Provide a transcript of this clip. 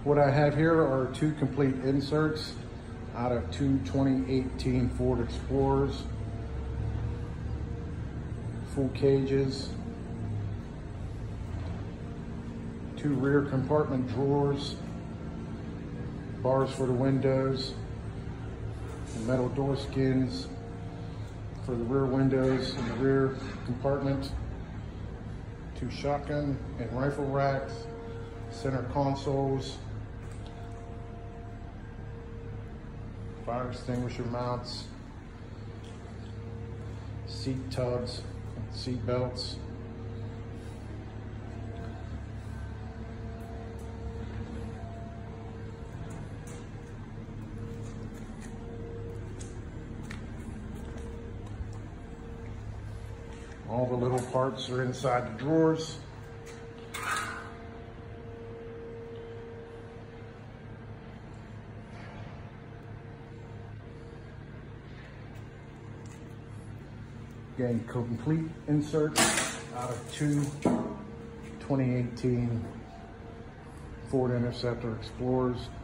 What I have here are 2 complete inserts out of 2 2018 Ford Explorers. Full cages, 2 rear compartment drawers, bars for the windows, metal door skins for the rear windows and the rear compartment, 2 shotgun and rifle racks, center consoles, fire extinguisher mounts, seat tubs, seat belts, all the little parts are inside the drawers. Again, complete insert out of 2 2018 Ford Interceptor Explorers.